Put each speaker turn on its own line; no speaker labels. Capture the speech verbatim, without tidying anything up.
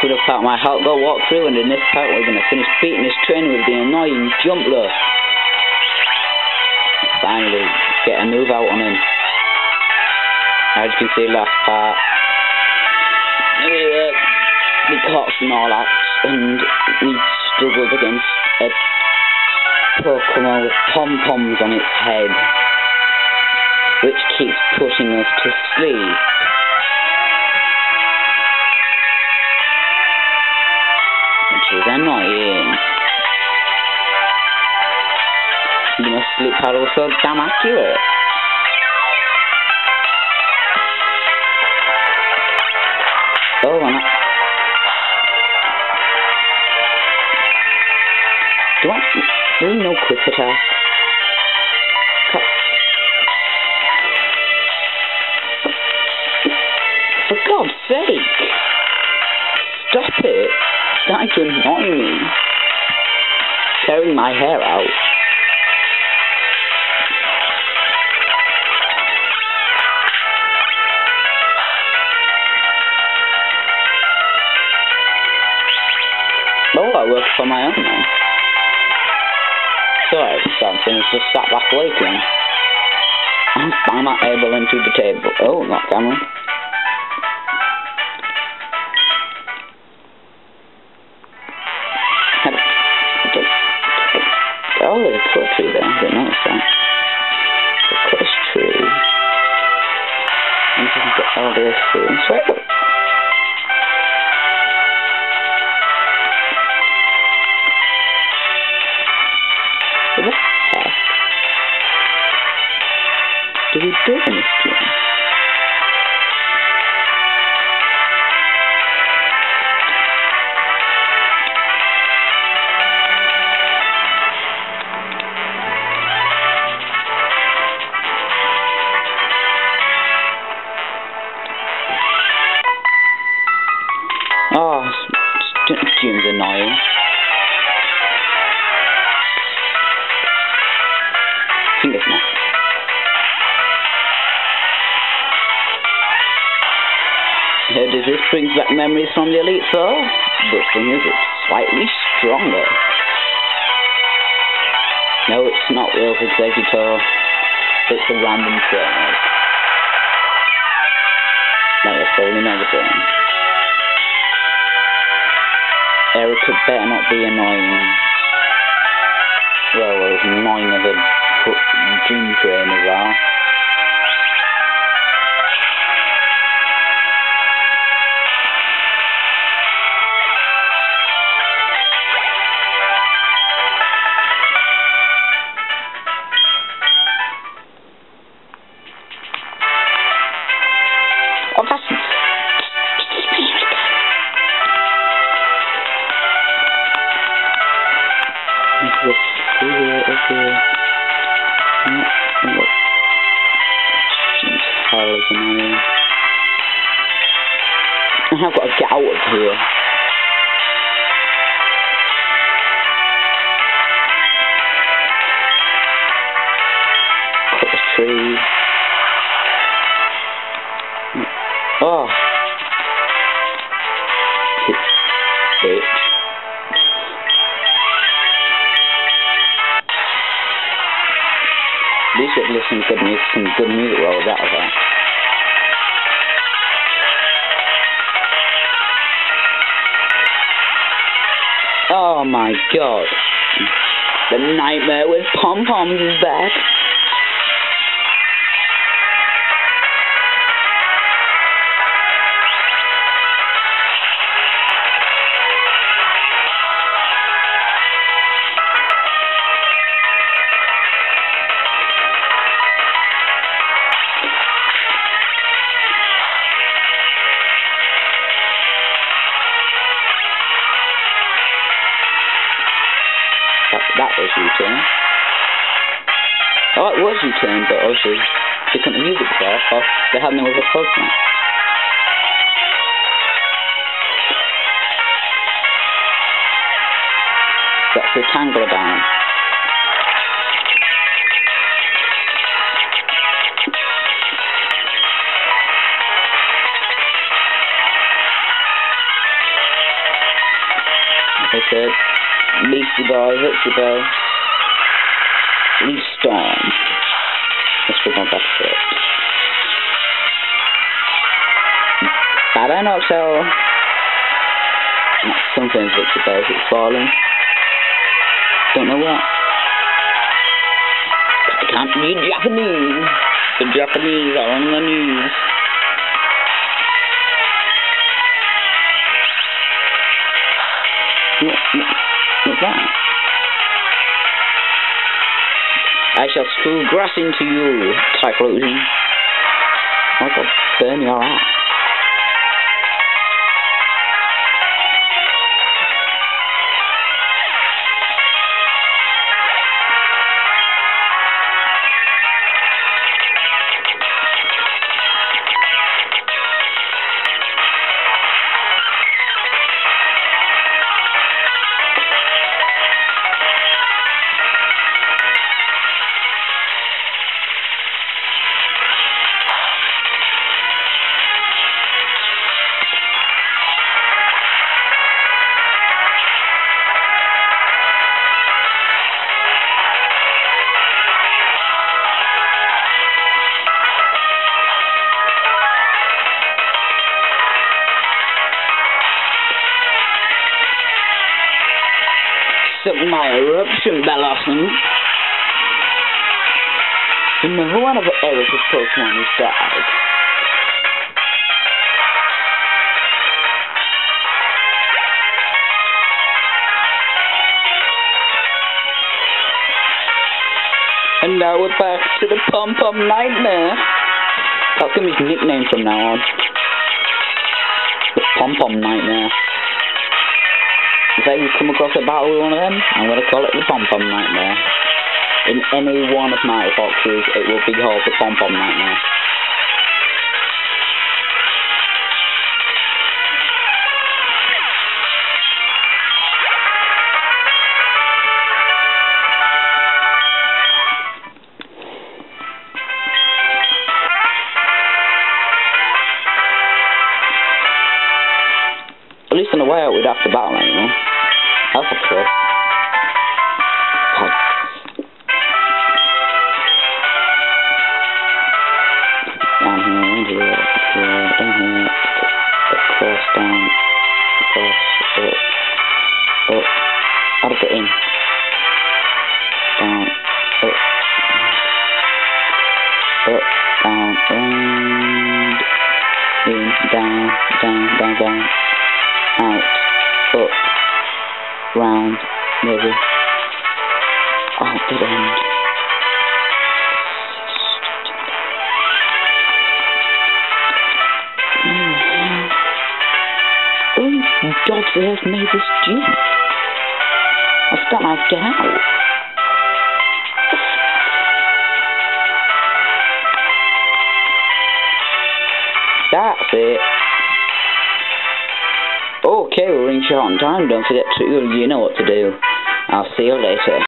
to the part my heart got walk through, and in this part we're going to finish beating this train with the annoying jump rush. Finally, get a move out on him. As you can see, last part, we uh, we caught Snorlax, and we struggled against a Pokemon with pom-poms on its head, which keeps pushing us to sleep. Which is annoying. You know, sleep paddles so damn accurate. Oh, I'm not. Do I? There's no quick attack. Cut. For God's sake! Stop it! It's starting to annoy me. Tearing my hair out. Oh, I work for my own now. Sorry, something is just sat back waiting. I'm, I'm not able into the table. Oh, not camera. Oh, there's a cut tree there. I didn't notice that. The cut tree. I'm just going to get all this through and sweat up. What the heck do we do in this game? Oh, June's annoying. I think it's not. Uh, does this bring back memories from the Elite Four? The thing is, it's slightly stronger. No, it's not Wolf Executor. It's a random trainer. No, that's probably another thing. Erica better not be annoying. Well, as annoying as a gym trainers are. Oh, that's... Okay. I've got to get out of here. Cut the tree. Oh. Bitch. At least it listen to good music, some good music while I was out of there. Oh my god. The nightmare with pom-poms is back. That was U-turn. Oh, it was U-turn, but obviously they couldn't use it before, so they had no other Pokemon. That's the Tangler down. They said, Leafy Boy, Victory Boy, Leaf Storm. Let's put on back foot. Bad Eye Noxel. Something's Victory Boy, it's falling. Don't know what. I can't read Japanese. The Japanese are on the news. What, what, what's that? I shall strew grass into you, Typhlosion. I will burn your ass. My eruption blossom. Remember one of Eric's Pokemon is died. And now we're back to the Pom Pom Nightmare. That's gonna be his nickname from now on. The Pom Pom Nightmare. If I come across a battle with one of them, I'm going to call it the Pom Pom Nightmare. In any one of my boxes, it will be called the Pom Pom Nightmare. At least on the way out, we'd have to battle anymore. That's a plus. God. Down here, and here, here, down here, across, down, across, up, up. How to get in? Down, up, up, down, round, in, down, down, down, down. Out, up, round, maybe. Oh, dead end. Oh, dogs have made this gym. I've got to get out. That's it. Okay, we're running short on time. Don't forget to, you know what to do. I'll see you later.